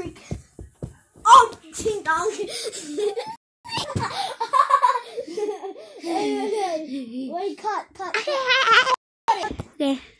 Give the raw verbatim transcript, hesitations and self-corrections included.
freak. Oh, ding dong. Wait, cut, cut, cut. Okay.